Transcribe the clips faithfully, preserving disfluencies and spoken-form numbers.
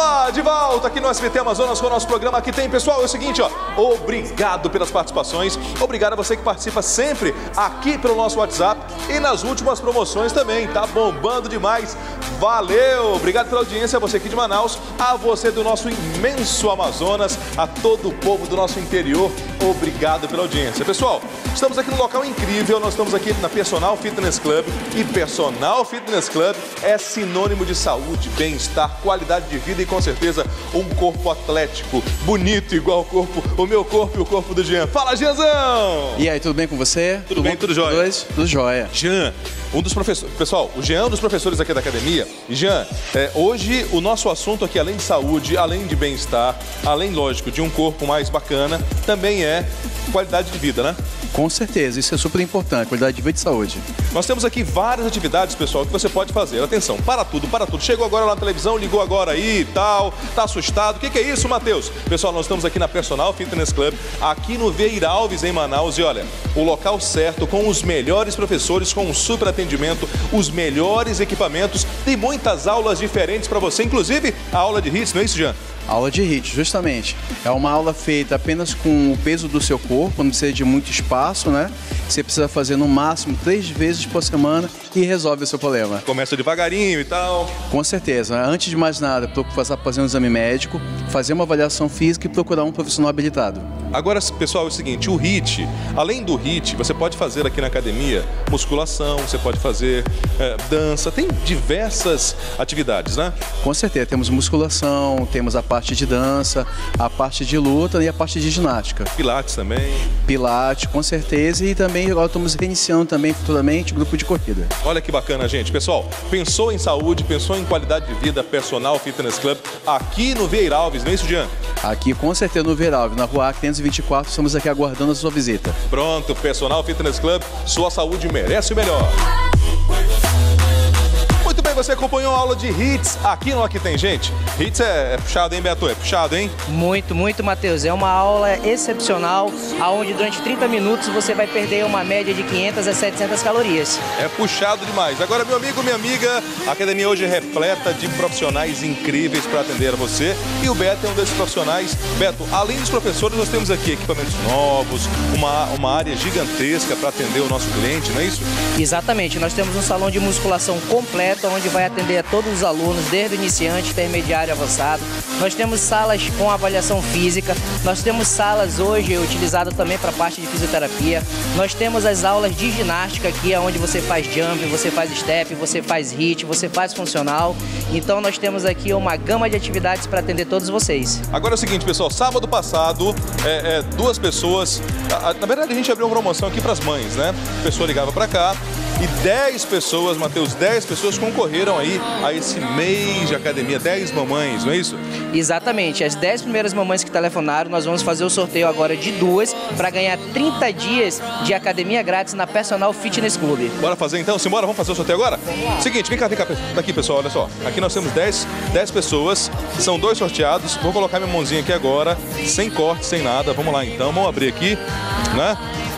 Opa, de volta aqui no S B T Amazonas com o nosso programa. Aqui tem, pessoal, é o seguinte, ó, obrigado pelas participações, obrigado a você que participa sempre aqui pelo nosso WhatsApp e nas últimas promoções também, tá bombando demais. Valeu, obrigado pela audiência, a você aqui de Manaus, a você do nosso imenso Amazonas, a todo o povo do nosso interior, obrigado pela audiência. Pessoal, estamos aqui num local incrível, nós estamos aqui na Personal Fitness Club e Personal Fitness Club é sinônimo de saúde, bem-estar, qualidade de vida e com certeza um corpo atlético, bonito igual o corpo, o meu corpo e o corpo do Jean. Fala, Jeanzão! E aí, tudo bem com você? Tudo, tudo bem, tudo jóia? Dois, tudo jóia. Jean, um dos professores, pessoal, o Jean é um dos professores aqui da academia. E Jean, é, hoje o nosso assunto aqui, além de saúde, além de bem-estar, além, lógico, de um corpo mais bacana, também é qualidade de vida, né? Com certeza, isso é super importante, qualidade de vida e saúde. Nós temos aqui várias atividades, pessoal, que você pode fazer. Atenção, para tudo, para tudo. Chegou agora lá na televisão, ligou agora aí e tal, tá assustado. O que, que é isso, Matheus? Pessoal, nós estamos aqui na Personal Fitness Club, aqui no Vieira Alves, em Manaus. E olha, o local certo, com os melhores professores, com um super atendimento, os melhores equipamentos. Tem muitas aulas diferentes para você, inclusive a aula de hits, não é isso, Jean? Aula de hit, justamente. É uma aula feita apenas com o peso do seu corpo, não precisa de muito espaço, né? Você precisa fazer no máximo três vezes por semana e resolve o seu problema. Começa devagarinho e tal. Com certeza. Antes de mais nada, procura fazer um exame médico, fazer uma avaliação física e procurar um profissional habilitado. Agora, pessoal, é o seguinte, o hit, além do hit, você pode fazer aqui na academia musculação, você pode fazer é, dança, tem diversas atividades, né? Com certeza, temos musculação, temos a parte de dança, a parte de luta e a parte de ginástica. Pilates também. Pilates, com certeza, e também agora estamos reiniciando também futuramente o grupo de corrida. Olha que bacana, gente. Pessoal, pensou em saúde, pensou em qualidade de vida, Personal Fitness Club, aqui no Vieira Alves, não é isso, Jean? Aqui, com certeza, no Vieira Alves, na rua quinhentos e vinte e quatro, estamos aqui aguardando a sua visita. Pronto, Personal Fitness Club, sua saúde merece o melhor. Muito bem, você acompanhou a aula de hits aqui no Aqui Tem Gente. Hits é, é puxado, hein, Beto? É puxado, hein? Muito, muito, Matheus. É uma aula excepcional, onde durante trinta minutos você vai perder uma média de quinhentas a setecentas calorias. É puxado demais. Agora, meu amigo, minha amiga, a academia hoje é repleta de profissionais incríveis para atender a você. E o Beto é um desses profissionais. Beto, além dos professores, nós temos aqui equipamentos novos, uma, uma área gigantesca para atender o nosso cliente, não é isso? Exatamente. Nós temos um salão de musculação completo, onde vai atender a todos os alunos, desde o iniciante, intermediário e avançado. Nós temos salas com avaliação física, nós temos salas hoje utilizadas também para a parte de fisioterapia. Nós temos as aulas de ginástica aqui, onde você faz jump, você faz step, você faz hit, você faz funcional. Então nós temos aqui uma gama de atividades para atender todos vocês. Agora é o seguinte, pessoal, sábado passado, é, é, duas pessoas, a, na verdade a gente abriu uma promoção aqui para as mães, né? A pessoa ligava para cá e dez pessoas, Matheus, dez pessoas concorreram aí a esse mês de academia, dez mamães, não é isso? Exatamente, as dez primeiras mamães que telefonaram, nós vamos fazer o sorteio agora de duas para ganhar trinta dias de academia grátis na Personal Fitness Club. Bora fazer então? Simbora, vamos fazer o sorteio agora? Seguinte, vem cá, vem cá, tá aqui, pessoal, olha só. Aqui nós temos dez, dez pessoas, são dois sorteados. Vou colocar minha mãozinha aqui agora, sem corte, sem nada. Vamos lá então, vamos abrir aqui, né?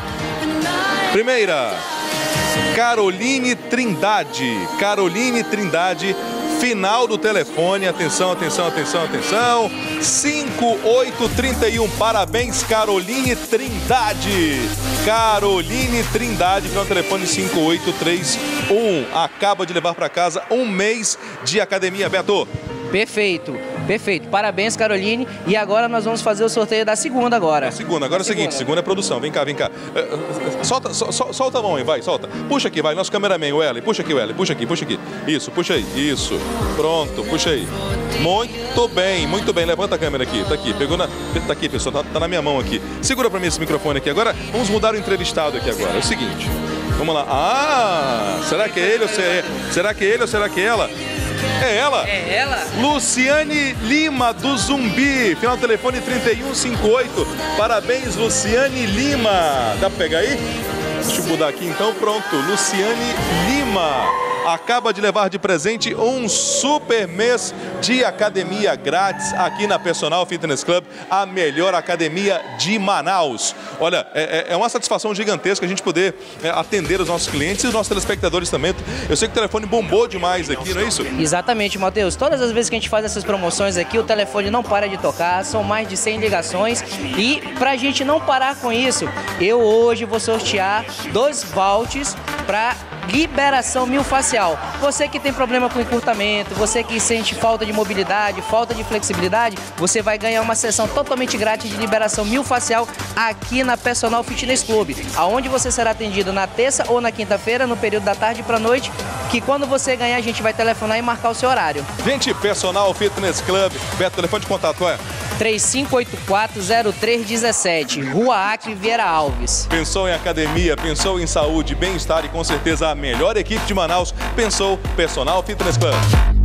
Primeira, Caroline Trindade. Caroline Trindade, final do telefone. Atenção, atenção, atenção, atenção. cinco oito três um. Parabéns, Caroline Trindade. Caroline Trindade, final do telefone cinco oito três um. Acaba de levar para casa um mês de academia, Beto. Perfeito. Perfeito. Parabéns, Caroline. E agora nós vamos fazer o sorteio da segunda agora. A segunda. Agora é o seguinte, segunda é produção. Vem cá, vem cá. Solta, sol, solta a mão aí, vai, solta. Puxa aqui, vai. Nosso cameraman, o Ellen. Puxa aqui, o Ellen. Puxa aqui, puxa aqui. Isso, puxa aí. Isso. Pronto, puxa aí. Muito bem, muito bem. Levanta a câmera aqui. Tá aqui. Pegou na... Tá aqui, pessoal. Tá, tá na minha mão aqui. Segura pra mim esse microfone aqui. Agora, vamos mudar o entrevistado aqui agora. É o seguinte. Vamos lá. Ah! Será que é ele ou será, será que é ele ou será que é ela? É ela? É ela? Luciane Lima, do Zumbi. Final do telefone trinta e um cinquenta e oito. Parabéns, Luciane Lima. Dá pra pegar aí? Deixa eu mudar aqui então. Pronto. Luciane Lima. acaba de levar de presente um super mês de academia grátis aqui na Personal Fitness Club, a melhor academia de Manaus. Olha, é, é uma satisfação gigantesca a gente poder é, atender os nossos clientes e os nossos telespectadores também. Eu sei que o telefone bombou demais aqui, não é isso? Exatamente, Matheus. Todas as vezes que a gente faz essas promoções aqui, o telefone não para de tocar, são mais de cem ligações. E pra gente não parar com isso, eu hoje vou sortear dois vouchers para liberação miofascial. Você que tem problema com encurtamento, você que sente falta de mobilidade, falta de flexibilidade, você vai ganhar uma sessão totalmente grátis de liberação miofascial aqui na Personal Fitness Club, aonde você será atendido na terça ou na quinta-feira, no período da tarde para noite, que quando você ganhar a gente vai telefonar e marcar o seu horário. Gente, Personal Fitness Club, Beto, telefone de contato é? três cinco oito quatro, zero três um sete, Rua Acre, Vieira Alves. Pensou em academia, pensou em saúde, bem-estar e com certeza a melhor equipe de Manaus, pensou Personal Fitness Club.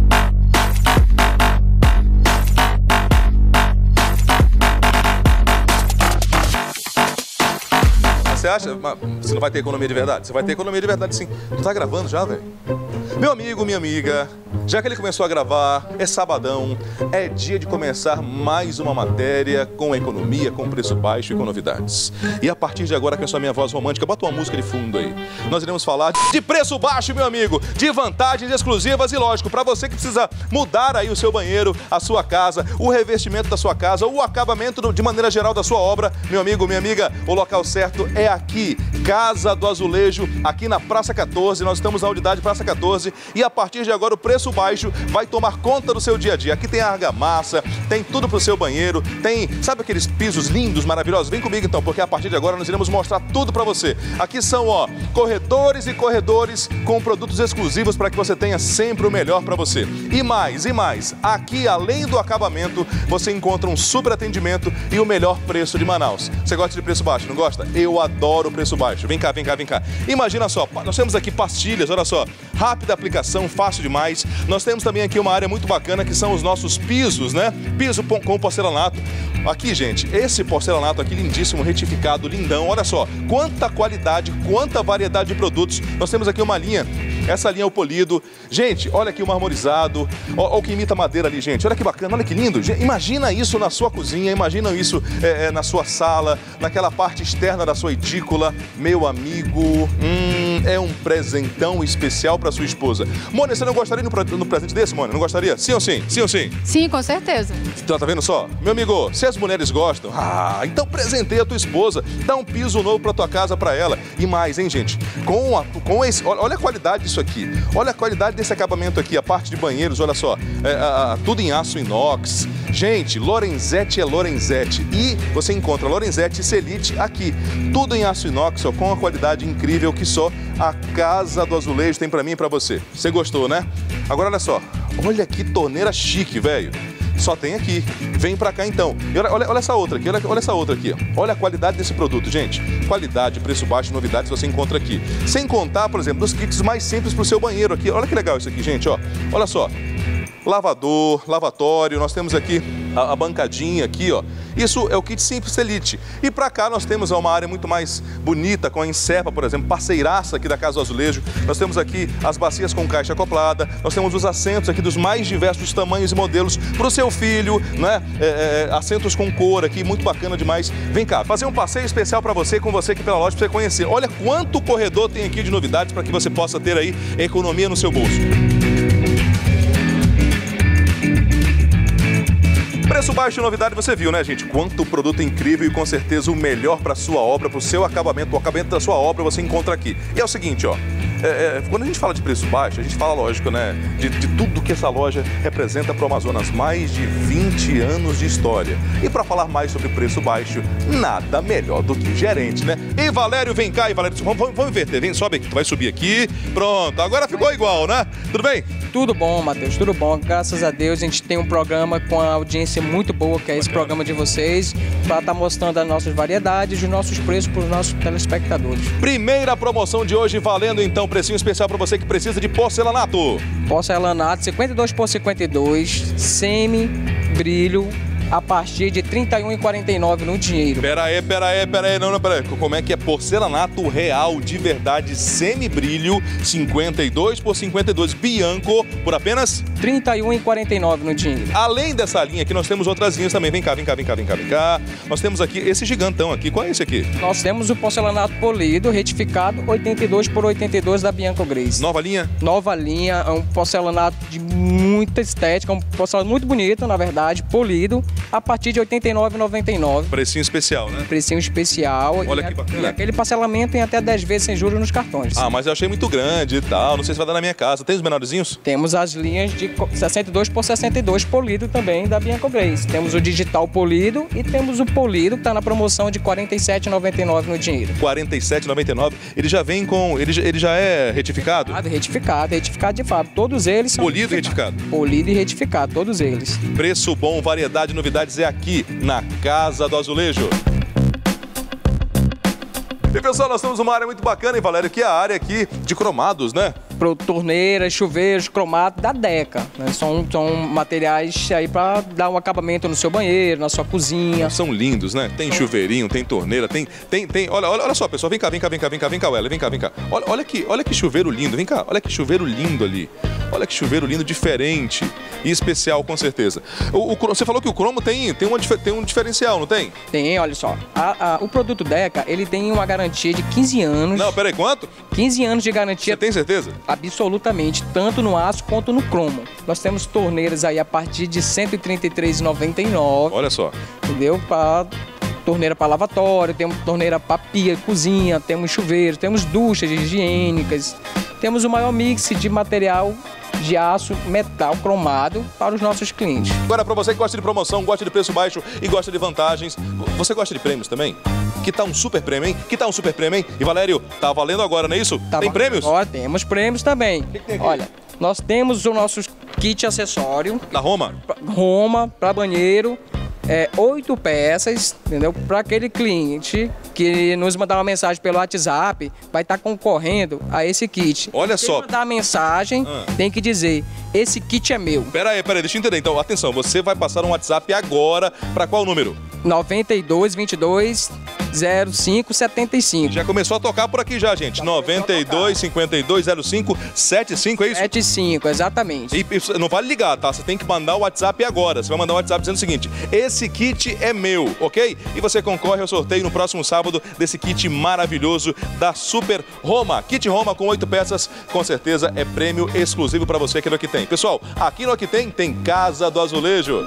Você acha? Você não vai ter economia de verdade? Você vai ter economia de verdade sim. Não tá gravando já, velho? Meu amigo, minha amiga, já que ele começou a gravar, é sabadão, é dia de começar mais uma matéria com economia, com preço baixo e com novidades. E a partir de agora, com essa minha voz romântica, bota uma música de fundo aí. Nós iremos falar de preço baixo, meu amigo, de vantagens exclusivas e, lógico, para você que precisa mudar aí o seu banheiro, a sua casa, o revestimento da sua casa, o acabamento de maneira geral da sua obra, meu amigo, minha amiga, o local certo é aqui, Casa do Azulejo, aqui na Praça quatorze, nós estamos na unidade Praça quatorze e a partir de agora o preço baixo vai tomar conta do seu dia a dia. Aqui tem argamassa, tem tudo pro seu banheiro, tem, sabe aqueles pisos lindos, maravilhosos? Vem comigo então, porque a partir de agora nós iremos mostrar tudo para você. Aqui são, ó, corredores e corredores com produtos exclusivos para que você tenha sempre o melhor para você. E mais, e mais, aqui além do acabamento, você encontra um super atendimento e o melhor preço de Manaus. Você gosta de preço baixo, não gosta? Eu adoro preço baixo. Vem cá, vem cá, vem cá. Imagina só, nós temos aqui pastilhas, olha só, rápida aplicação, fácil demais. Nós temos também aqui uma área muito bacana que são os nossos pisos, né? Piso com porcelanato. Aqui, gente, esse porcelanato aqui lindíssimo, retificado, lindão. Olha só, quanta qualidade, quanta variedade de produtos. Nós temos aqui uma linha, essa linha é o polido. Gente, olha aqui o marmorizado. Olha o que imita madeira ali, gente. Olha que bacana, olha que lindo. Imagina isso na sua cozinha, imagina isso é, é, na sua sala, naquela parte externa da sua edícula. Meu amigo, hum, é um presentão especial para sua esposa. Mônica, você não gostaria no, no presente desse, Mônica? Não gostaria? Sim ou sim? Sim ou sim? Sim, com certeza. Então, tá vendo só? Meu amigo, se as mulheres gostam, ah, então presenteia a tua esposa. Dá um piso novo pra tua casa pra ela. E mais, hein, gente? Com, a, com esse... Olha a qualidade disso aqui. Olha a qualidade desse acabamento aqui. A parte de banheiros, olha só. É, a, a, tudo em aço inox. Gente, Lorenzetti é Lorenzetti. E você encontra Lorenzetti e Celite aqui. Tudo em aço inox, ó, com uma qualidade incrível que só a Casa do Azulejo tem pra mim e pra você. Você gostou, né? Agora, olha só. Olha que torneira chique, velho. Só tem aqui. Vem pra cá então. E olha, olha, olha essa outra aqui, olha, olha essa outra aqui. Ó. Olha a qualidade desse produto, gente. Qualidade, preço baixo, novidades você encontra aqui. Sem contar, por exemplo, dos kits mais simples pro seu banheiro aqui. Olha que legal isso aqui, gente, ó. Olha só. Lavador, lavatório, nós temos aqui a, a bancadinha aqui, ó. Isso é o kit simples Elite. E pra cá nós temos uma área muito mais bonita, com a Insepa, por exemplo, parceiraça aqui da Casa do Azulejo. Nós temos aqui as bacias com caixa acoplada, nós temos os assentos aqui dos mais diversos tamanhos e modelos pro seu filho, né? É, é, assentos com cor aqui, muito bacana demais. Vem cá, fazer um passeio especial pra você, com você aqui pela loja, pra você conhecer. Olha quanto corredor tem aqui de novidades para que você possa ter aí economia no seu bolso. Preço baixo, novidade, você viu, né, gente? Quanto produto incrível e com certeza o melhor para sua obra, para o seu acabamento, o acabamento da sua obra você encontra aqui. E é o seguinte, ó, é, é, quando a gente fala de preço baixo, a gente fala, lógico, né, de, de tudo que essa loja representa para o Amazonas, mais de vinte anos de história. E para falar mais sobre preço baixo, nada melhor do que o gerente, né? E Valério, vem cá, e Valério, vamos, vamos inverter, vem, sobe aqui, tu vai subir aqui, pronto, agora ficou igual, né? Tudo bem? Tudo bom, Matheus, tudo bom. Graças a Deus a gente tem um programa com a audiência muito boa, que é esse programa de vocês, para estar mostrando as nossas variedades e os nossos preços para os nossos telespectadores. Primeira promoção de hoje, valendo então precinho especial para você que precisa de porcelanato. Porcelanato cinquenta e dois por cinquenta e dois, semi, brilho, a partir de trinta e um reais e quarenta e nove centavos no dinheiro. Pera aí, pera aí, pera aí, não, não, pera aí. Como é que é porcelanato real de verdade semibrilho, cinquenta e dois por cinquenta e dois Bianco, por apenas trinta e um reais e quarenta e nove centavos no dinheiro. Além dessa linha aqui, nós temos outras linhas também. Vem cá, vem cá, vem cá, vem cá, vem cá. Nós temos aqui esse gigantão aqui. Qual é esse aqui? Nós temos o porcelanato polido, retificado, oitenta e dois por oitenta e dois da Bianco Grace. Nova linha? Nova linha, é um porcelanato de muita estética, um porcelanato muito bonito, na verdade, polido, a partir de oitenta e nove reais e noventa e nove centavos. Precinho especial, né? Precinho especial. Olha e que a, bacana. E aquele parcelamento em até dez vezes sem juros nos cartões. Ah, mas eu achei muito grande e tal. Não sei se vai dar na minha casa. Tem os menorzinhos? Temos as linhas de sessenta e dois por sessenta e dois polido também da Bianco Grace. Temos o digital polido e temos o polido que está na promoção de quarenta e sete reais e noventa e nove centavos no dinheiro. quarenta e sete reais e noventa e nove centavos. Ele já vem com... Ele, ele já é retificado? Ah, retificado, retificado de fato. Todos eles são... Polido e retificado? Polido e retificado, todos eles. Preço bom, variedade, novidades é aqui, na Casa do Azulejo. E pessoal, nós temos uma área muito bacana, hein, Valério? Que é a área aqui de cromados, né? Pro torneiras, chuveiros, cromados da Deca. Né? São, são materiais aí para dar um acabamento no seu banheiro, na sua cozinha. São lindos, né? Tem chuveirinho, tem torneira, tem... tem, tem olha, olha, olha só, pessoal, vem cá, vem cá, vem cá, vem cá, vem cá, Weller, vem cá, vem cá. Olha, olha, que, olha que chuveiro lindo, vem cá, olha que chuveiro lindo ali. Olha que chuveiro lindo, diferente e especial, com certeza. O, o, você falou que o cromo tem, tem, uma, tem um diferencial, não tem? Tem, olha só. A, a, o produto Deca, ele tem uma garantia de quinze anos. Não, peraí, quanto? quinze anos de garantia. Você tem certeza? Absolutamente, tanto no aço quanto no cromo. Nós temos torneiras aí a partir de cento e trinta e três reais e noventa e nove centavos. Olha só. Entendeu? Para torneira para lavatório, temos torneira para pia, cozinha, temos chuveiro, temos duchas higiênicas. Temos o maior mix de material de aço, metal, cromado para os nossos clientes. Agora, para você que gosta de promoção, gosta de preço baixo e gosta de vantagens, você gosta de prêmios também? Que tá um super prêmio, hein? Que tá um super prêmio, hein? E Valério, tá valendo agora, não é isso? Tá tem prêmios? Agora temos prêmios também. Que que tem aqui? Olha, nós temos o nosso kit acessório. Da Roma? Pra, Roma, para banheiro. É, oito peças, entendeu? Para aquele cliente que nos mandar uma mensagem pelo WhatsApp, vai estar concorrendo a esse kit. Olha Se só. mandar a mensagem, Ah. tem que dizer, esse kit é meu. Pera aí, pera aí, deixa eu entender. Então, atenção, você vai passar um WhatsApp agora para qual número? noventa e dois, vinte e dois, zero cinco, setenta e cinco. Já começou a tocar por aqui já, gente. noventa e dois, cinquenta e dois, zero cinco, setenta e cinco, é isso? setenta e cinco, exatamente. E e não vale ligar, tá? Você tem que mandar o WhatsApp agora. Você vai mandar um WhatsApp dizendo o seguinte: esse kit é meu, ok? E você concorre ao sorteio no próximo sábado desse kit maravilhoso da Super Roma. Kit Roma com oito peças, com certeza é prêmio exclusivo para você aqui no Aqui Tem. Pessoal, aqui no Aqui Tem, tem Casa do Azulejo.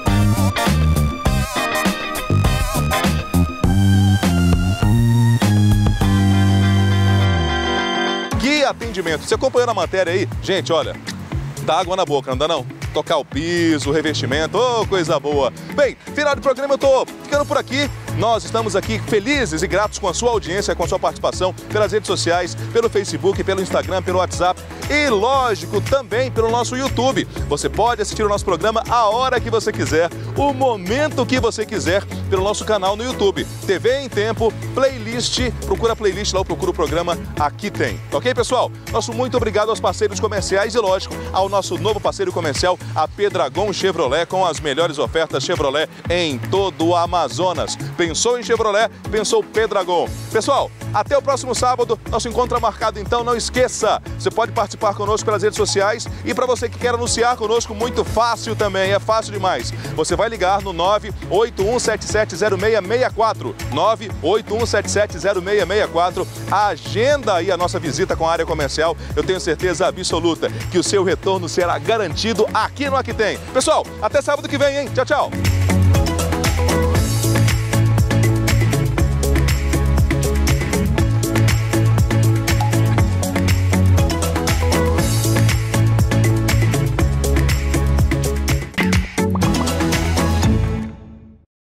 Que atendimento. Você acompanhando a matéria aí? Gente, olha, dá água na boca, não dá não? Tocar o piso, o revestimento, ô, coisa boa. Bem, final do programa, eu tô ficando por aqui. Nós estamos aqui felizes e gratos com a sua audiência, com a sua participação pelas redes sociais, pelo Facebook, pelo Instagram, pelo WhatsApp e, lógico, também pelo nosso YouTube. Você pode assistir o nosso programa a hora que você quiser, o momento que você quiser, pelo nosso canal no YouTube. T V em Tempo, playlist, procura a playlist lá, ou procura o programa Aqui Tem. Ok, pessoal? Nosso muito obrigado aos parceiros comerciais e, lógico, ao nosso novo parceiro comercial, a Pedragon Chevrolet, com as melhores ofertas Chevrolet em todo o Amazonas. Pensou em Chevrolet? Pensou Pedragon. Pessoal, até o próximo sábado. Nosso encontro é marcado, então não esqueça. Você pode participar conosco pelas redes sociais e para você que quer anunciar conosco, muito fácil também, é fácil demais. Você vai ligar no nove oito um sete sete zero seis seis quatro, nove oito um sete sete zero seis seis quatro. Agenda aí a nossa visita com a área comercial. Eu tenho certeza absoluta que o seu retorno será garantido aqui no Aqui Tem. Pessoal, até sábado que vem, hein? Tchau, tchau.